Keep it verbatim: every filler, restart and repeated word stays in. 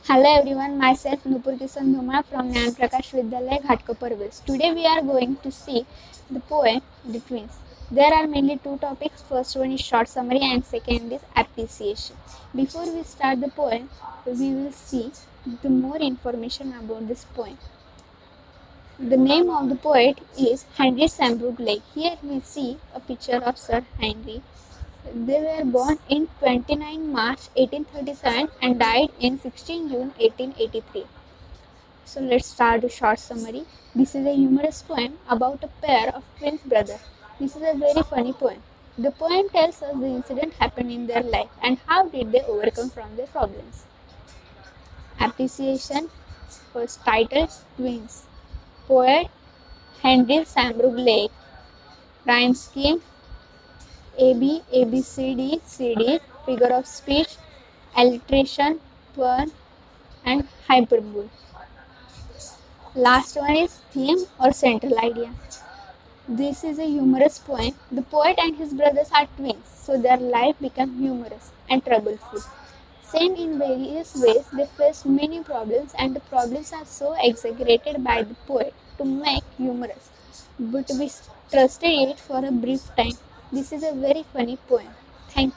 Hello everyone, myself Nupur Kisan Dhuma from Nyan Prakash Vidyalaya, Ghatkopar West. Today we are going to see the poem The Twins. There are mainly two topics. First one is short summary and second is appreciation. Before we start the poem, we will see the more information about this poem. The name of the poet is Henry Sambrook Lake. Here we see a picture of Sir Henry. They were born in twenty-ninth March eighteen thirty-seven and died in sixteenth June eighteen eighty-three. So let's start a short summary. This is a humorous poem about a pair of twin brothers. This is a very funny poem. The poem tells us the incident happened in their life and how did they overcome from their problems. Appreciation. First title Twins. Poet Henry Sambrook Lake. Rhyme scheme A B, A B C D, C D, figure of speech, alliteration, pun, and hyperbole. Last one is theme or central idea. This is a humorous poem. The poet and his brothers are twins, so their life becomes humorous and troubleful. Same in various ways, they face many problems, and the problems are so exaggerated by the poet to make humorous. But we trusted it for a brief time. This is a very funny poem. Thank you.